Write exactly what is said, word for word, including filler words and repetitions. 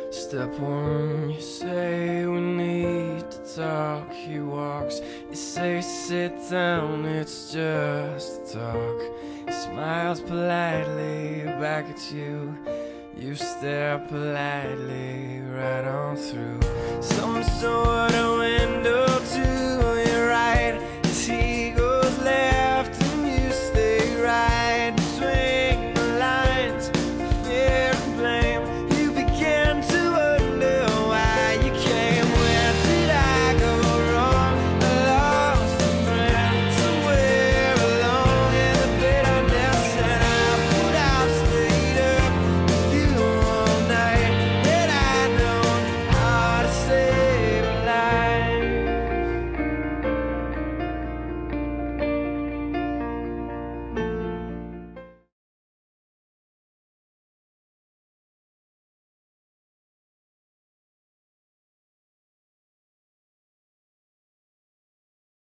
Step one, you say we need to talk. He walks, you say sit down, it's just talk. He smiles politely back at you. You stare politely right on through some sort of window to